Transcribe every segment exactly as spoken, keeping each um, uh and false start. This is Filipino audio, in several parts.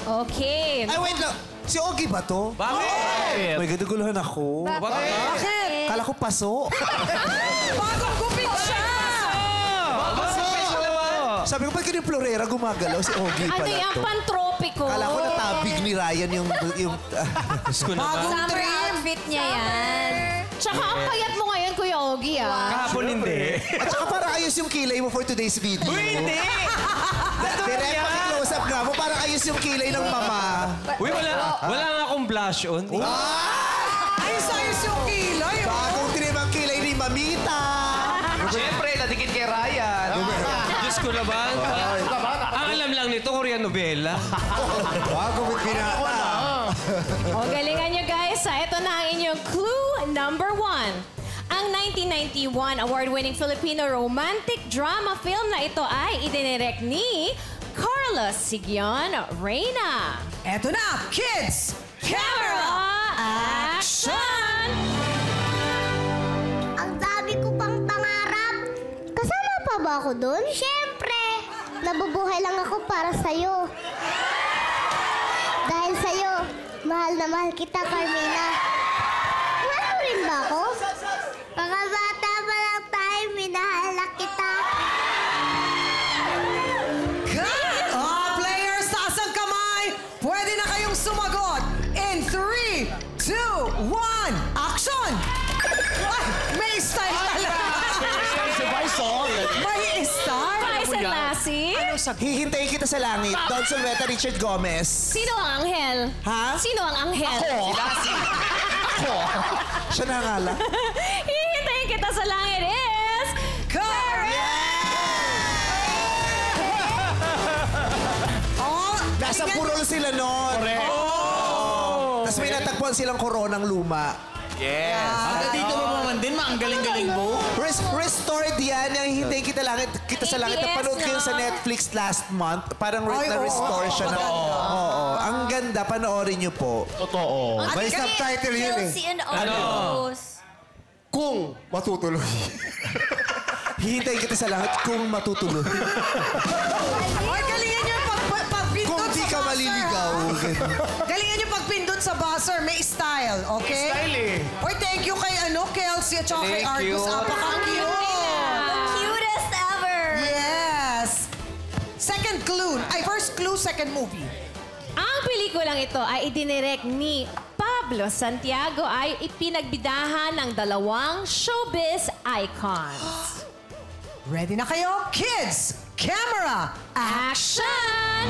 Okay. Ay, wait lang. Si Ogie ba to? Bakit? May gaduguluhan ako. Bakit? Kala ko paso. Bagong gupit siya! Sabi ko, ba't ganyan florera gumagalaw? Si Ogie Ano pala yan? to. Pantropiko. Kala ko natabig ni Ryan yung... yung Bagong Summer trim! outfit niya yan. Tsaka ang payat mo ngayon, Kuya Ogie, ah. Kahapon hindi. At saka parang ayos yung kilay mo for today's video. Uy, hindi! Direct pag-close up nga mo, parang ayos yung kilay ng mama. Uy, wala, wala nga akong blush on. Ayos-ayos yung kilay, oh! Bagong trim ang kilay ni Mamita. Siyempre, nadikit kay Ryan. Diyos ko naman. Ang alam lang nito, Korean novela. Bagong with binata. O, galingan nyo, guys. Ah, ito na ang inyong clue number one. Ang nineteen ninety-one award-winning Filipino romantic drama film na ito ay idinirect ni Carlos Sigion Reyna. Eto na, kids! Camera action! Ang dami ko pang pangarap. Kasama pa ba ako doon? Siyempre! Nabubuhay lang ako para sa'yo. Dahil sa'yo, mahal na mahal kita, Carmina. Mahal mo rin ba ako? Mga bata pa lang tayo, minahal na kita. Cut! Oh, players, taas ang kamay! Pwede na kayong sumagot! In three, two, one, action! Ay, may style talaga! May style! Guys and Lassie, Hihintayin kita sa langit. Don Solveta, Richard Gomez. sino ang anghel? Ha? Sino ang anghel? Ako. Siya na nga lang. Hihintayin kita sa langit is... Correct! Oh, Nasa purol sila noon. Correct. Oh. Tapos may natagpuan silang koronang luma. Hanggang dito mo naman din, ma. Ang galing-galing mo. Res restored yan. Yung hihintayin kita langit, kita sa langit. A B S, Napanood ko yun no? sa Netflix last month. Parang Ay, na-restore oo. siya. Na, oo. Ang ganda. Panoorin niyo po. Totoo. May subtitle yun eh. and Oros. Kung matutuloy. Hihintayin kita sa langit kung matutuloy. Ay, galingan niyo pag, pag, pagpindot Kung di sa ka buzzer, maliligaw. ha? Galingan niyo pagpindot sa buzzer. May style, okay? May style eh. Oy, thank you kay ano, Kelsey at saka kay Thank you. Argus. Apaka-cute. Cutest ever. Yes. Second clue. Ay, first clue, second movie. Ang pelikulang ito ay idinirect ni Pablo Santiago ay ipinagbidahan ng dalawang showbiz icons. Ready na kayo? Kids, camera, Action!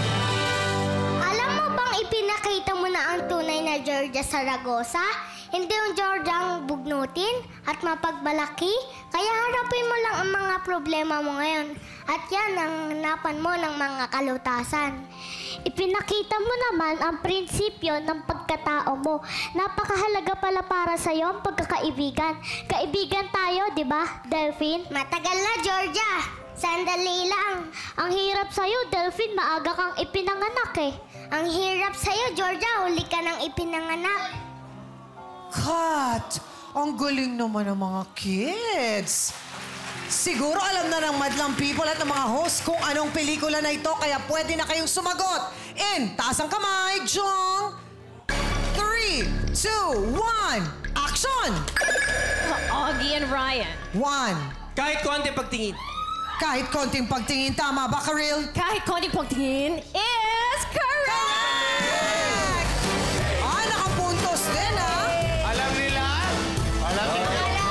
Alam mo bang ipinakita mo na ang tunay na Georgia Zaragoza? Hindi yung Georgia ang bugnutin at mapagbalaki. Kaya harapin mo lang ang mga problema mo ngayon. At yan ang hanapan mo ng mga kalutasan. Ipinakita mo naman ang prinsipyo ng pagkatao mo. Napakahalaga pala para sa'yo ang pagkakaibigan. Kaibigan tayo, di ba, Delphine? Matagal na, Georgia. Sandali lang. Ang hirap sa'yo, Delphine. Maaga kang ipinanganak eh. Ang hirap sa'yo, Georgia. Huli ka nang ipinanganak. cut. Ang galing naman ng mga kids. Siguro alam na ng madlang people at ng mga host kung anong pelikula na ito, kaya pwede na kayong sumagot. In, taas ang kamay, Jong. Three, two, one, action! Augie and Ryan. One. Kahit konti pagtingin. Kahit konting pagtingin, tama ba, Karil? Kahit konting pagtingin is correct! Ah, nakapuntos din, ha? Alam nila? Alam mo,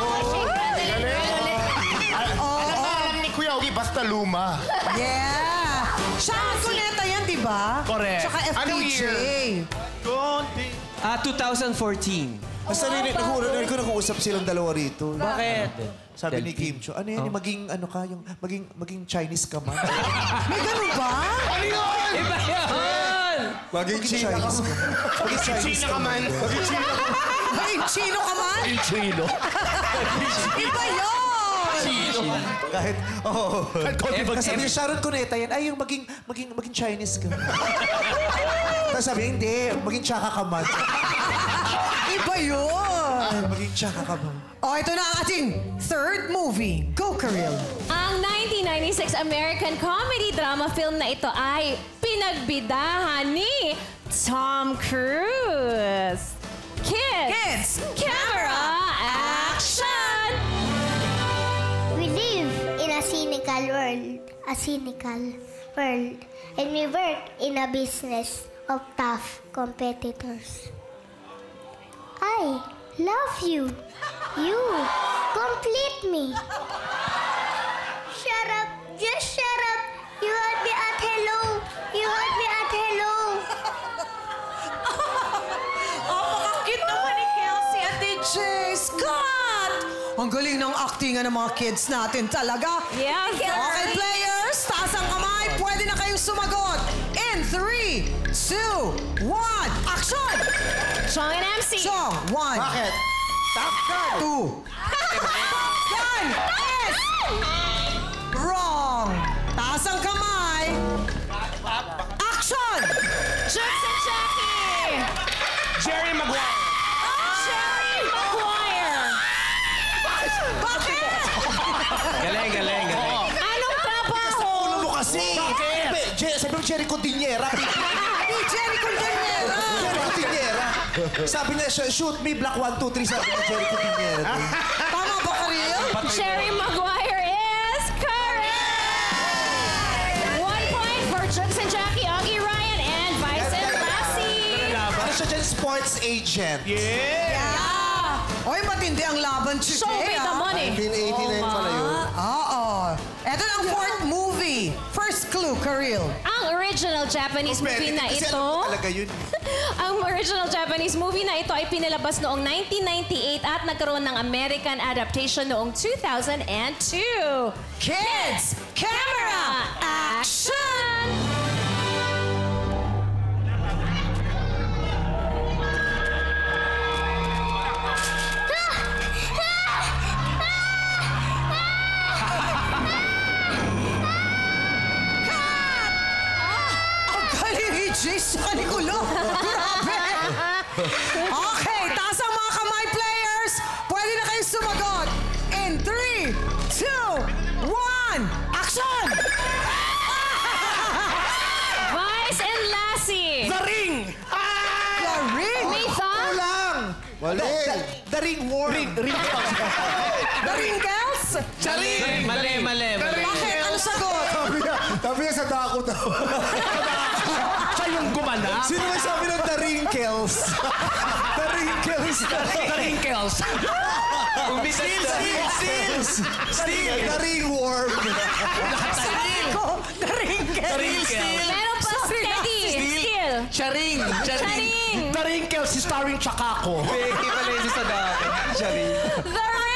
alam ni Kuya Ogie, basta luma. Yeah! Siya ang kuneta yan, di ba? Correct. Tsaka F P J. Anong year? Ah, twenty fourteen. Basta narinig narinig ko nag-uusap silang dalawa rito. Bakit? Sabi ni Kim Cho, ano yan, yung maging, ano ka, yung maging, maging Chinese ka man. May ganun ba? Iba yun! Maging Maging China ka Chinese man. ka. Maging Chinese ka man. Maging China ka man. May chino ka man? Chino. Iba yun! Kahit, oo. konti Tapos sabi pag- ni Sharon Cuneta yan, ay yung maging, maging, maging Chinese ka. Tapos sabi, hindi, maging Chaka ka man. Iba yun! Maging Chaka ka man. O, ito na ang ating third movie. Go, Karil. Ang nineteen ninety-six American comedy drama film na ito ay pinagbidahan ni Tom Cruise. Kids, Kids, camera, action! We live in a cynical world, a cynical world, and we work in a business of tough competitors. I love you. You complete me. Shut up. Just shut up. You heard me at hello. You heard me at hello. Napaka-cute naman ni Kelsey at ni Jay. Scott! Ang galing ng actingan ng mga kids natin talaga. Yes, Okay, players, taas ang kamay. Pwede na kayong sumagot. In three, two, one, action! Chong and M C. Chong, one. Bakit? Two. Yan! Yes! Wrong! Taas ang kamay. Action! Jukes and Jackie. Jerry Maguire. Jerry Maguire. Bakit? Galing, galing, galing. Anong trabaho? Ulo mo kasi. Bakit? Je, sabi mo Jerry Cordillera. Ni Jerry Cordillera. Jerry Cordillera. Sabi niya, shoot me, black one, two, three. Sabi niya Jerry Cordillera. Tama ba, Karil? Jerry Maguire is correct! One point for Jukes and Jackie, Augie Ryan, and Vice and Lassie. Ano siya dyan? Sports agent. Yeah. Oy, matindi ang laban, Chiche. Show me the money. nineteen eighty-nine pala yun. Oo. Ito na ang fourth movie. First clue, Karil. Ang original Japanese movie na Kasi ito, alam mo talaga yun. ang original Japanese movie na ito ay pinalabas noong nineteen ninety-eight at nagkaroon ng American adaptation noong two thousand two. Kids, camera, Action! Ang galing ni Jace sa kanikulo. Grabe. Okay, taas ang mga kamay, players. Pwede na kayong sumagot. In three, two, one, action! Vice and Lassie. The Ring. The ring. May thought? Kulang. Mali. The ring worm. Ring, ring. The wrinkles. Charing. Mali, mali, mali. Bakit? Ano sagot? Sabi niya, sabi niya sa dako daw. Siya yung gumanap. Sino ba sabi ng the wrinkles? The wrinkles. The Wrinkles. Steel, steel, steel. Steel. The ringworm. Ko, the wrinkles. The Wrinkles. Meron pa steady. Still. Charing. Charing. The Wrinkles, starring Chakako. Becky pala yun sa dati. Charing. The